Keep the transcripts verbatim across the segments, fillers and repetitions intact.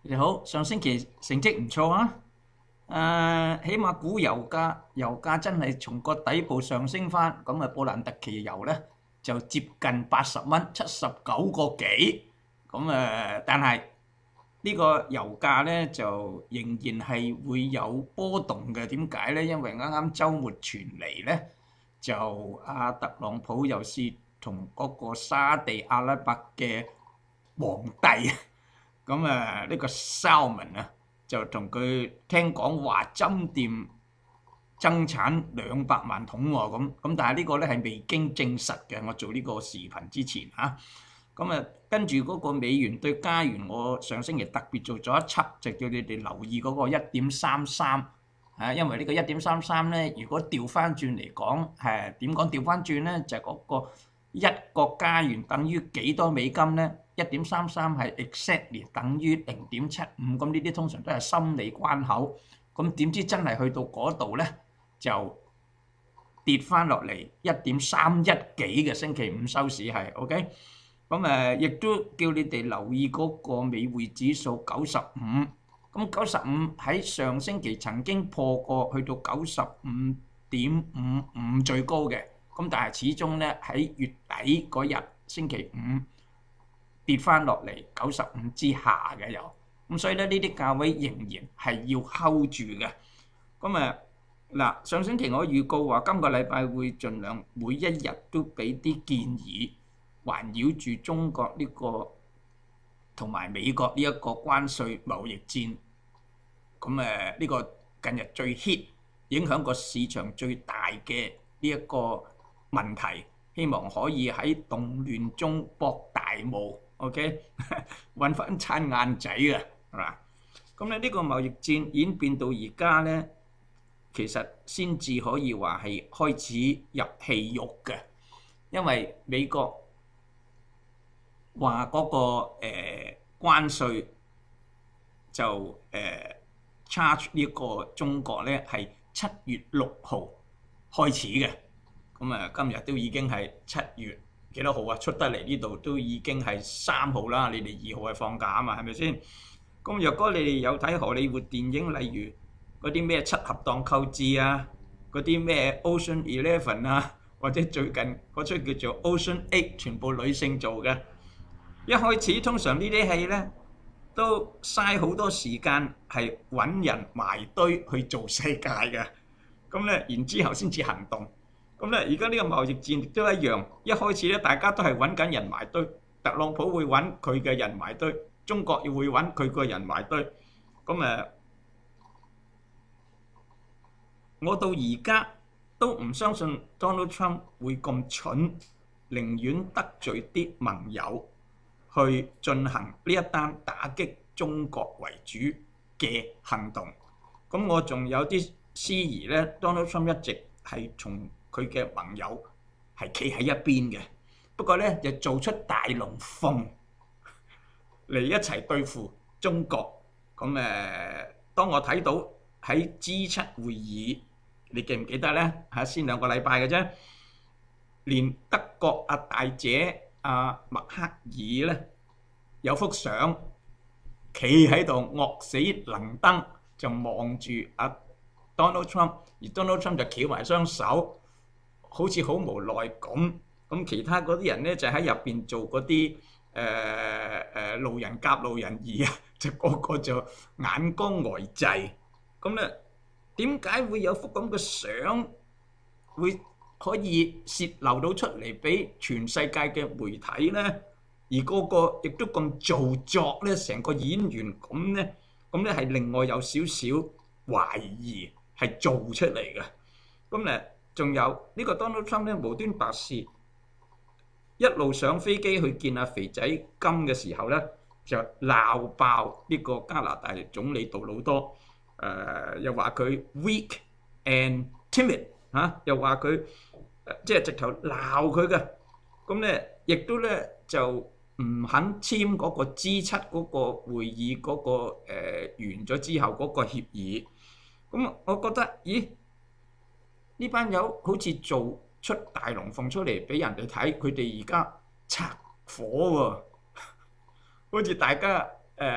你哋好，上星期成績唔錯啊！誒，起碼估油價，油價真係從個底部上升翻，咁啊，布蘭特期油咧就接近八十蚊，七十九個幾。咁誒，但係呢個油價咧就仍然係會有波動嘅。點解咧？因為啱啱週末傳嚟咧，就阿特朗普又是同嗰個沙地阿拉伯嘅皇帝。咁誒呢個 Salman 啊，就同佢聽講話針店增產兩百萬桶喎，咁咁但係呢個咧係未經證實嘅。我做呢個視頻之前嚇，咁啊跟住嗰個美元對加元，我上星期特別做咗一輯，就叫你哋留意嗰個一點三三啊，因為呢個一點三三咧，如果調翻轉嚟講，係點講調翻轉咧，就係嗰個一個加元等於幾多美金咧？一點三三係 exactly 等於零點七五，咁呢啲通常都係心理關口。咁點知真係去到嗰度咧，就跌翻落嚟一點三一幾嘅。星期五收市係 OK。咁誒，亦都叫你哋留意嗰個美匯指數九十五。咁九十五喺上星期曾經破過，去到九十五點五五最高嘅。咁但係始終咧喺月底嗰日星期五跌翻落嚟九十五之下嘅又，咁所以咧呢啲價位仍然係要 hold 住嘅。咁誒嗱，上星期我預告話今個禮拜會盡量每一日都俾啲建議，環繞住中國呢個同埋美國呢一個關稅貿易戰。咁誒呢個近日最 hit 影響個市場最大嘅呢一個問題，希望可以喺動亂中博大霧 ，OK， 揾翻餐晏仔嘅係嘛？咁咧呢個貿易戰演變到而家咧，其實先至可以話係開始入戲肉嘅，因為美國話嗰個誒關稅就誒 charge 呢個中國咧係七月六號開始嘅。咁啊，今日都已經係七月幾多號啊？出得嚟呢度都已經係三號啦。你哋二號係放假啊嘛，係咪先？咁若果你哋有睇荷里活電影，例如嗰啲咩七合當購置啊，嗰啲咩 Ocean Eleven 啊，或者最近嗰出叫做 Ocean Eight，全部女性做嘅。一開始通常呢啲戲咧都嘥好多時間係揾人埋堆去做世界嘅，咁咧然之後先至行動。咁咧，而家呢個貿易戰亦都一樣，一開始咧大家都係揾緊人埋堆，特朗普會揾佢嘅人埋堆，中國亦會揾佢個人埋堆。咁誒，我到而家都唔相信 Donald Trump 會咁蠢，寧願得罪啲盟友去進行呢一單打擊中國為主嘅行動。咁我仲有啲思疑咧 ，Donald Trump 一直係從佢嘅盟友係企喺一邊嘅，不過咧就做出大龍鳳嚟一齊對付中國。咁誒，當我睇到喺 G 七會議，你記唔記得咧？嚇，先兩個禮拜嘅啫，連德國阿大姐阿默克爾咧有幅相，企喺度惡死能登，就望住阿 Donald Trump，而 Donald Trump 就翹埋雙手，好似好無奈咁。咁其他嗰啲人咧就喺入邊做嗰啲誒誒路人甲、路人二啊，就個個就眼光呆滯。咁咧點解會有幅咁嘅相會可以泄漏到出嚟俾全世界嘅媒體咧？而個個亦都咁做作咧，成個演員咁咧，咁咧係另外有少少懷疑係做出嚟嘅。咁咧。仲有呢個 Donald Trump 咧無端白事，一路上飛機去見阿肥仔金嘅時候咧，就鬧爆呢個加拿大總理杜魯多，誒又話佢 weak and timid 嚇，又話佢即係直頭鬧佢嘅。咁咧亦都咧就唔肯簽嗰個 G 七嗰個會議嗰個誒完咗之後嗰個協議。咁我覺得，咦？呢班友好似做出大龍鳳出嚟俾人哋睇，佢哋而家拆火喎，好似大家誒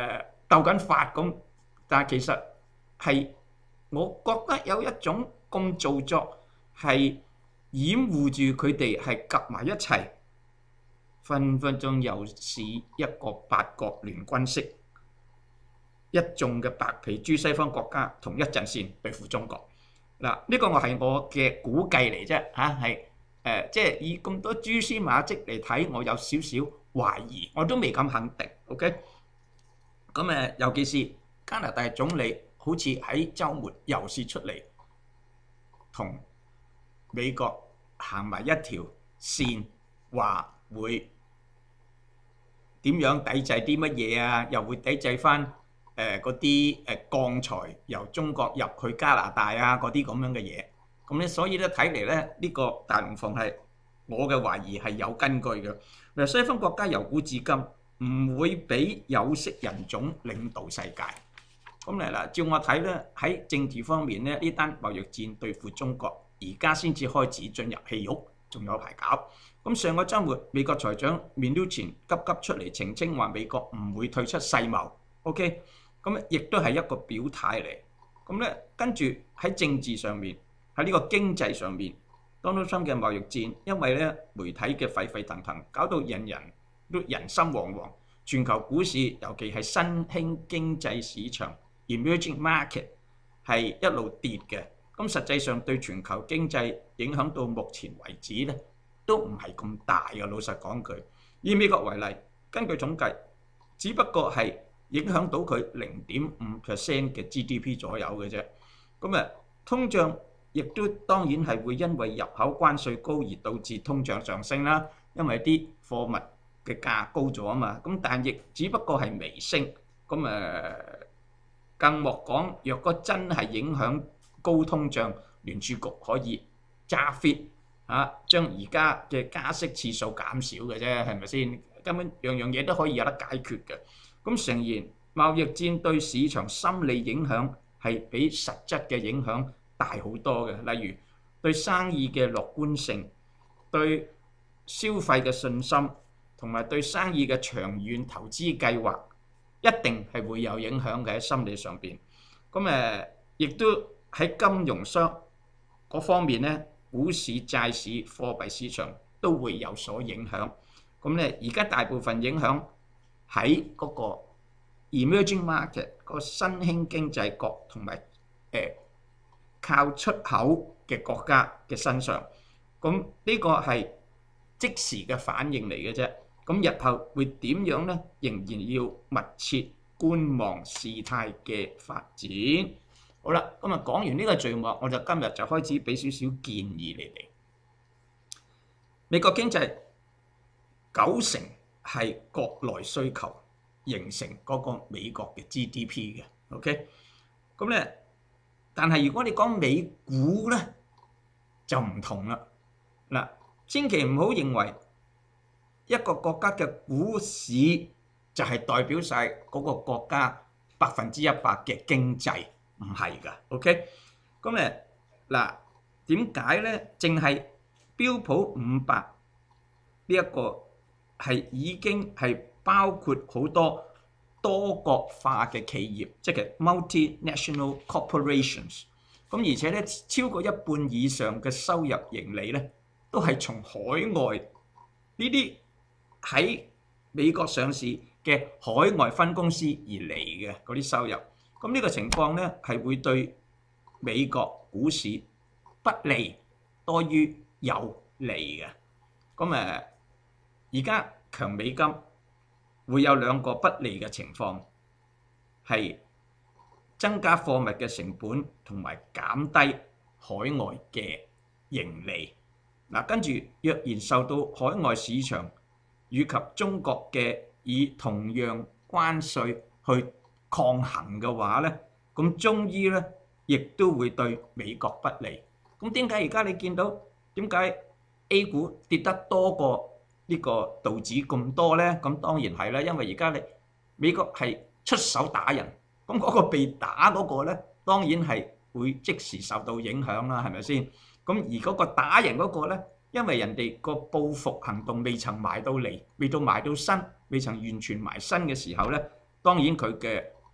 鬥緊法咁，但係其實係我覺得有一種咁做作係掩護住佢哋係夾埋一齊，分分鐘又是一個八國聯軍式，一眾嘅白皮豬西方國家同一陣線對付中國。嗱，呢個我係我嘅估計嚟啫嚇，係誒即係以咁多蛛絲馬跡嚟睇，我有少少懷疑，我都未敢肯定。OK， 咁誒，尤其是加拿大總理好似喺週末又試出嚟同美國行埋一條線，話會點樣抵制啲乜嘢啊？又會抵制翻誒嗰啲誒鋼材由中國入去加拿大啊，嗰啲咁樣嘅嘢。咁咧，所以咧睇嚟咧，呢個大龍鳳係我嘅懷疑係有根據嘅。嗱，西方國家由古至今唔會俾有色人種領導世界。咁嚟啦，照我睇咧，喺政治方面咧，呢單貿易戰對付中國，而家先至開始進入戲肉，仲有排搞。咁上個週末，美國財長 Mnuchin 急急出嚟澄清話，美國唔會退出世貿。OK， 咁亦都係一個表態嚟。咁咧，跟住喺政治上面，喺呢個經濟上面 ，Donald Trump 嘅貿易戰，因為咧媒體嘅沸沸騰騰，搞到人人都人心惶惶。全球股市，尤其係新興經濟市場 （emerging market） 係一路跌嘅。咁實際上對全球經濟影響到目前為止咧，都唔係咁大嘅。老實講句，以美國為例，根據統計，只不過係影響到佢零點五 percent 嘅 G D P 左右嘅啫。咁啊，通脹亦都當然係會因為入口關稅高而導致通脹上升啦，因為啲貨物嘅價高咗啊嘛。咁但亦只不過係微升。咁誒，更莫講，若果真係影響高通脹，聯儲局可以揸 fit 嚇，將而家嘅加息次數減少嘅啫，係咪先？根本樣樣嘢都可以有得解決嘅。咁誠然，貿易戰對市場心理影響係比實質嘅影響大好多嘅。例如對生意嘅樂觀性、對消費嘅信心，同埋對生意嘅長遠投資計劃，一定係會有影響嘅喺心理上邊。咁誒，亦都喺金融商嗰方面咧，股市、債市、貨幣市場都會有所影響。咁咧，而家大部分影響喺嗰個 emerging market 個新興經濟國同埋誒靠出口嘅國家嘅身上。咁呢個係即時嘅反應嚟嘅啫。咁日後會點樣咧？仍然要密切觀望事態嘅發展。好啦，咁啊講完呢個序幕，我就今日就開始俾少少建議你哋。美國經濟九成係國內需求形成嗰個美國嘅 G D P 嘅 ，OK？ 咁咧，但係如果你講美股咧，就唔同啦。嗱，千祈唔好認為一個國家嘅股市就係代表晒嗰個國家百分之一百嘅經濟，唔係㗎 ，OK？ 咁咧嗱，點解咧？淨係標普五百呢一個係已經係包括好多多國化嘅企業，即係 multinational corporations。咁而且咧，超過一半以上嘅收入盈利咧，都係從海外呢啲喺美國上市嘅海外分公司而嚟嘅嗰啲收入。咁呢個情況咧，係會對美國股市不利多於有利嘅。咁誒，而家強美金會有兩個不利嘅情況，係增加貨物嘅成本同埋減低海外嘅盈利。嗱，跟住若然受到海外市場以及中國嘅以同樣關稅去抗衡嘅話咧，咁終於咧亦都會對美國不利。咁點解而家你見到點解 A 股跌得多過呢個道指咁多咧？咁當然係啦，因為而家你美國係出手打人，咁嗰個被打嗰個咧，當然係會即時受到影響啦，係咪先？咁而嗰個打人嗰個咧，因為人哋個報復行動未曾埋到嚟，未到埋到身，未曾完全埋身嘅時候咧，當然佢嘅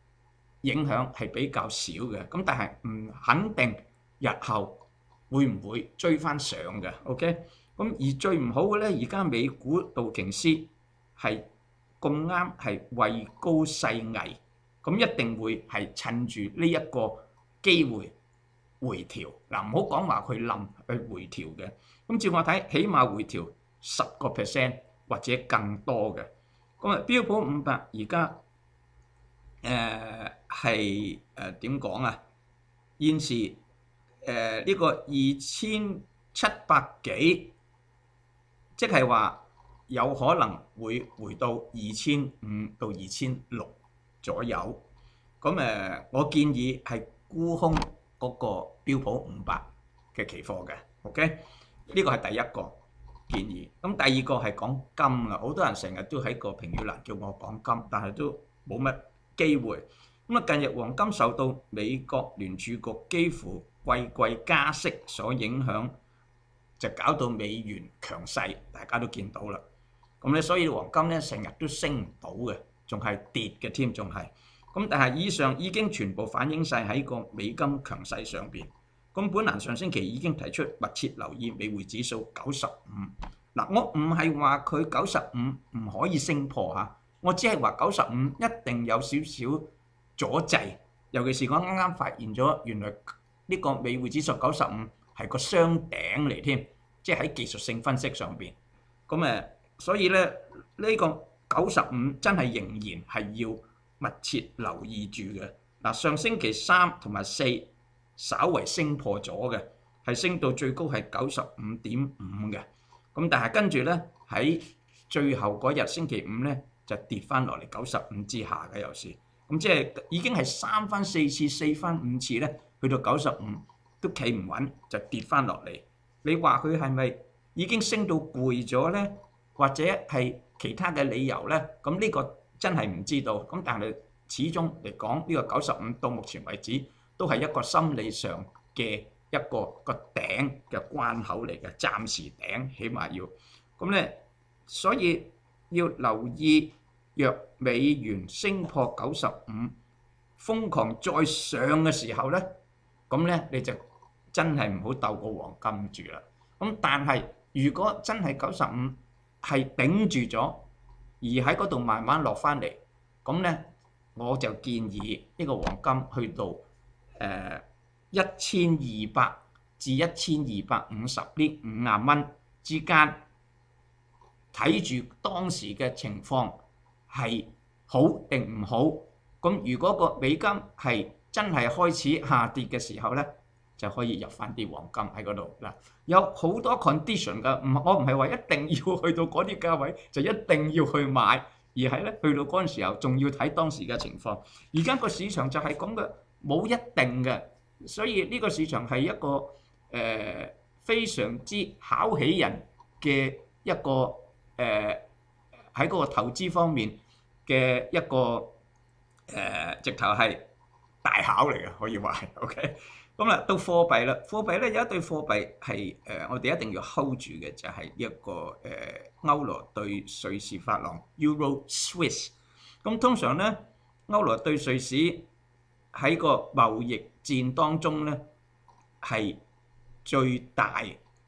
影響係比較少嘅。咁但係唔肯定日後會唔會追翻上嘅。OK，咁而最唔好嘅咧，而家美股道瓊斯係咁啱係位高勢危，咁一定會係趁住呢一個機會回調。嗱，唔好講話佢冧去回調嘅。咁照我睇，起碼回調十個 percent 或者更多嘅。咁啊，標普五百而家誒係誒點講啊？現時誒呢、呃這個二千七百幾，即係話有可能會回到二千五到二千六左右。咁誒、呃，我建議係沽空嗰個標普五百嘅期貨嘅。OK，呢個係第一個建議。咁第二個係講金啦，好多人成日都喺個評語欄叫我講金，但係都冇乜機會。咁啊，近日黃金受到美國聯儲局幾乎季季加息所影響，就搞到美元強勢，大家都見到啦。咁咧，所以黃金咧成日都升唔到嘅，仲係跌嘅添，仲係。咁但係以上已經全部反映晒喺個美金強勢上邊。咁本蘭上星期已經提出密切留意美匯指數九十五。嗱，我唔係話佢九十五唔可以升破嚇，我只係話九十五一定有少少阻滯，尤其是我啱啱發現咗原來呢個美匯指數九十五係個雙頂嚟添，即係喺技術性分析上邊。咁誒，所以咧呢個九十五真係仍然係要密切留意住嘅。嗱，上星期三同埋四稍為升破咗嘅，係升到最高係九十五點五嘅。咁但係跟住咧喺最後嗰日星期五咧就跌翻落嚟九十五之下嘅，有時。咁即係已經係三番四次、四番五次咧，去到九十五都企唔穩，就跌翻落嚟。你話佢係咪已經升到攰咗咧，或者係其他嘅理由咧？咁呢個真係唔知道。咁但係始終嚟講，呢個九十五到目前為止都係一個心理上嘅一個個頂嘅關口嚟嘅，暫時頂起碼要。咁咧，所以要留意。若美元升破九十五，瘋狂再上嘅時候咧，咁咧你就真係唔好鬥個黃金住啦。咁但係如果真係九十五係頂住咗，而喺嗰度慢慢落翻嚟，咁咧我就建議呢個黃金去到誒一千二百至一千二百五十呢五十蚊之間，睇住當時嘅情況。係好定唔好？咁如果個美金係真係開始下跌嘅時候咧，就可以入翻啲黃金喺嗰度嗱。有好多 condition 㗎，唔我唔係話一定要去到嗰啲價位就一定要去買，而係咧去到嗰陣時候仲要睇當時嘅情況。而家個市場就係咁嘅，冇一定嘅，所以呢個市場係一個誒、呃、非常之考起人嘅一個誒喺嗰個投資方面嘅一個誒、呃，直頭係大考嚟嘅，可以話係 OK。咁啦，到貨幣啦，貨幣咧有一對貨幣係誒、呃，我哋一定要 hold 住嘅，就係、是、一個誒、呃、歐羅對瑞士法郎 Euro Swiss。咁通常咧，歐羅對瑞士喺個貿易戰當中咧係最大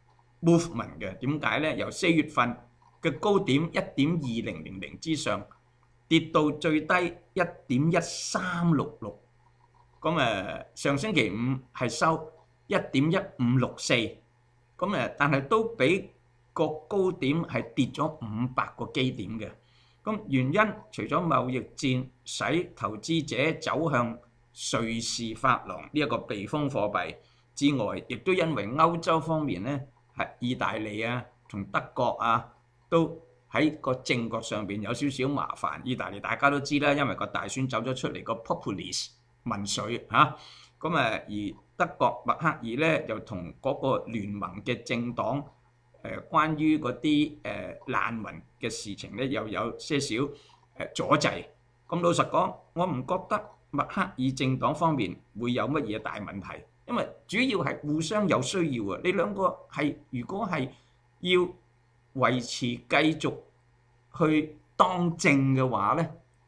movement 嘅。點解咧？由四月份嘅高點一點二零零零之上，跌到最低一點一三六六，咁誒上星期五係收一點一五六四，咁誒但係都比個高點係跌咗五百個基點嘅。咁原因除咗貿易戰使投資者走向瑞士法郎呢一個避風貨幣之外，亦都因為歐洲方面咧係意大利啊同德國啊都喺個政局上邊有少少麻煩。意大利大家都知啦，因為個大選走咗出嚟個 populist 民粹嚇，咁誒而德國默克爾咧又同嗰個聯盟嘅政黨誒關於嗰啲誒難民嘅事情咧又有些少誒阻滯。咁老實講，我唔覺得默克爾政黨方面會有乜嘢大問題，因為主要係互相有需要啊。你兩個係如果係要維持繼續去當政嘅話咧，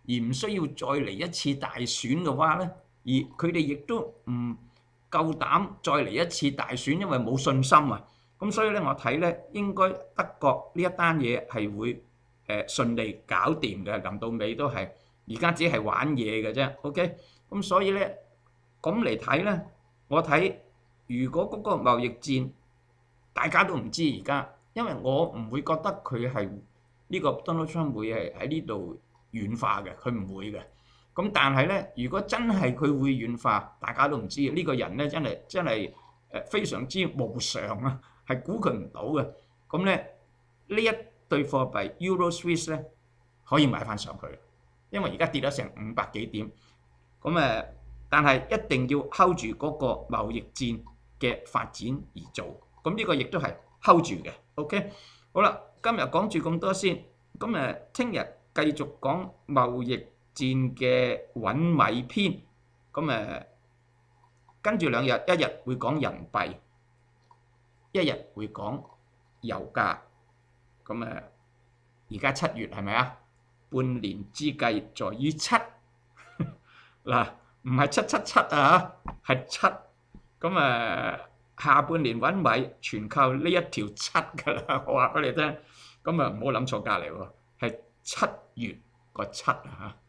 而唔需要再嚟一次大選嘅話咧，而佢哋亦都唔夠膽再嚟一次大選，因為冇信心啊。咁所以咧，我睇咧應該德國呢一單嘢係會誒順利搞掂嘅，臨到尾都係，而家只係玩嘢嘅啫。OK，咁所以咧咁嚟睇咧，我睇如果嗰個貿易戰大家都唔知而家，因為我唔會覺得佢係呢個 Donald Trump 會係喺呢度軟化嘅，佢唔會嘅。咁但係咧，如果真係佢會軟化，大家都唔知。呢個人咧真係真係誒非常之無常啊，係估佢唔到嘅。咁咧呢一對貨幣 Euro Swiss 咧可以買翻上去，因為而家跌咗成五百幾點。咁誒，但係一定要 hold 住嗰個貿易戰嘅發展而做。咁呢個亦都係 hold 住嘅。OK，好啦，今日講住咁多先。咁誒，聽日繼續講貿易戰嘅揾米篇。咁誒，跟住兩日，一日會講人幣，一日會講油價。咁誒，而家七月係咪啊？半年之計在於七嗱，唔係七七七啊，係七。咁誒，下半年揾米全靠呢一條七㗎啦，我話俾你聽。咁啊，唔好諗錯隔離喎，係七月個七啊嚇。